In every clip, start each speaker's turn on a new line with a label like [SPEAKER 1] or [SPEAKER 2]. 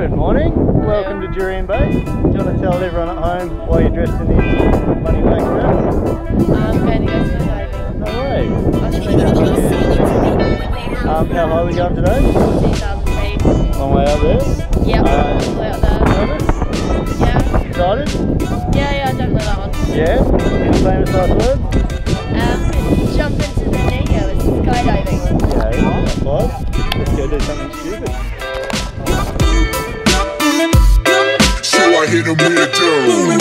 [SPEAKER 1] Good morning, welcome to Jurien Bay. Do you want to tell everyone at home why you're dressed in these funny black shirts?
[SPEAKER 2] I'm going to go skydiving.
[SPEAKER 1] No way!
[SPEAKER 2] Australia.
[SPEAKER 1] How high are we going today?
[SPEAKER 2] 2,000 feet.
[SPEAKER 1] Long way out there?
[SPEAKER 2] Yep, all the way out there.
[SPEAKER 1] Nervous?
[SPEAKER 2] Yeah.
[SPEAKER 1] Excited?
[SPEAKER 2] Yeah, definitely that one.
[SPEAKER 1] Yeah? Any famous last words?
[SPEAKER 2] Jump into the Neo, it's skydiving.
[SPEAKER 1] Okay, that's five. Let's go do something stupid.
[SPEAKER 3] So I hit him with a dough.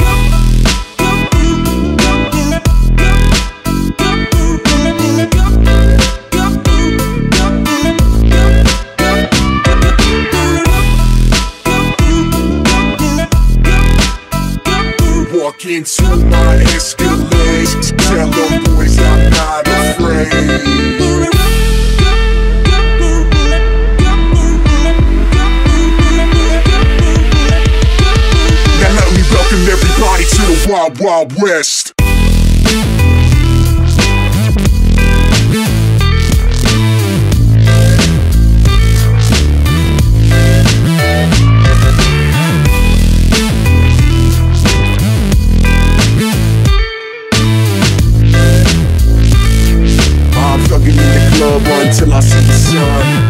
[SPEAKER 3] Walk into my Escalade, tell them boys I'm not afraid. Now let me welcome everybody to the Wild Wild West. I'm thugging in the club until I see the sun.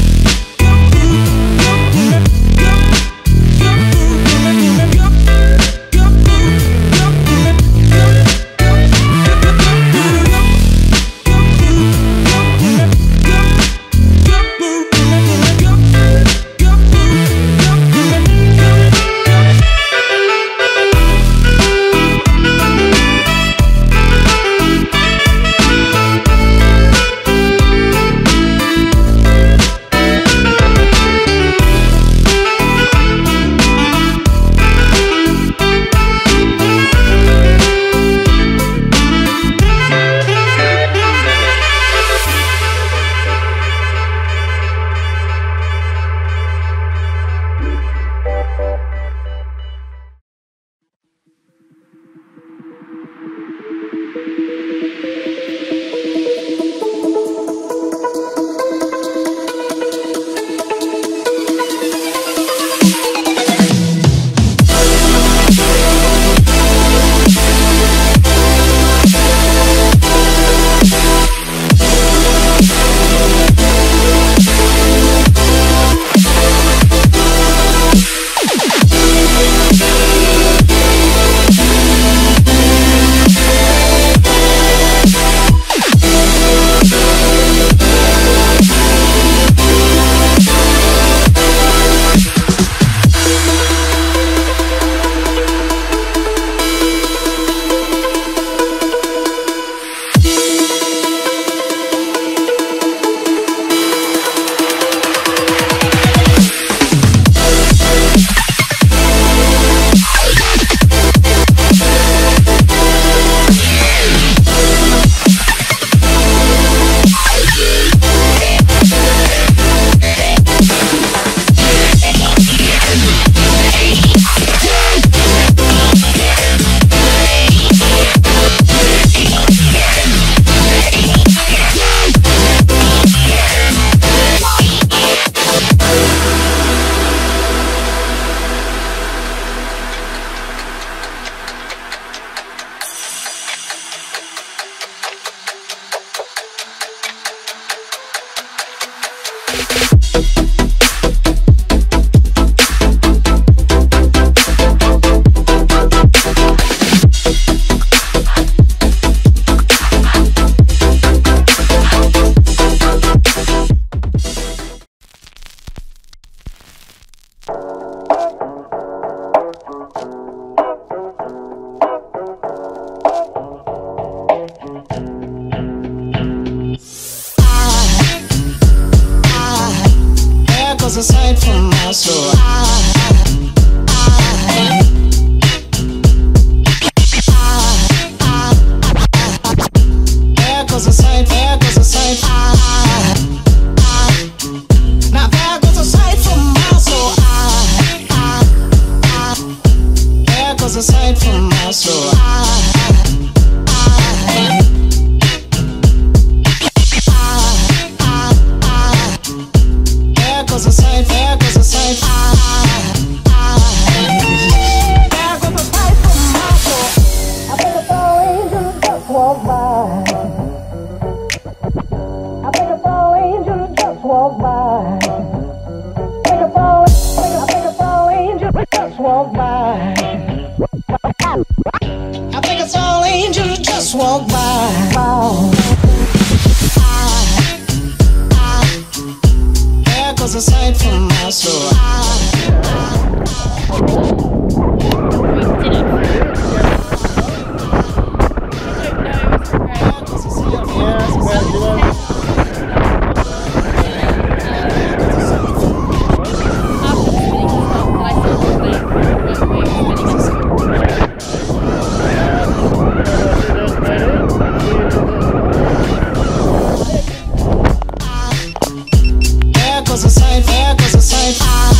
[SPEAKER 4] Aside from my soul, there goes a sight, there goes a sight. Now there goes a sight from my soul. There goes a sight from my soul. There goes a sight, there goes a sight. just walk by. There goes a sight from my soul. There goes a sight, there goes a sight.